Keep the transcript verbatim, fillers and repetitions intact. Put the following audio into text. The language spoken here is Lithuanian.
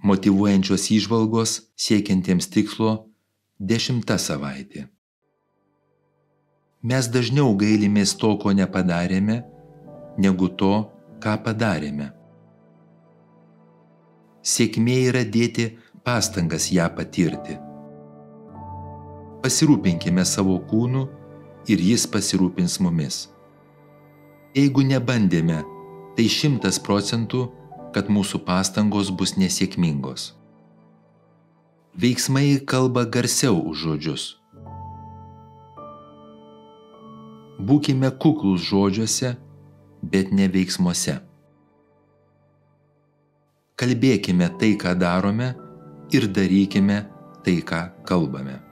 Motyvuojančios įžvalgos siekiantiems tikslo dešimta savaitė. Mes dažniau gailimės to, ko nepadarėme, negu to, ką padarėme. Sėkmė yra dėti pastangas ją patirti. Pasirūpinkime savo kūnu ir jis pasirūpins mumis. Jeigu nebandėme, tai šimtas procentų, kad mūsų pastangos bus nesėkmingos. Veiksmai kalba garsiau už žodžius. Būkime kuklūs žodžiuose, bet ne veiksmuose. Kalbėkime tai, ką darome, ir darykime tai, ką kalbame.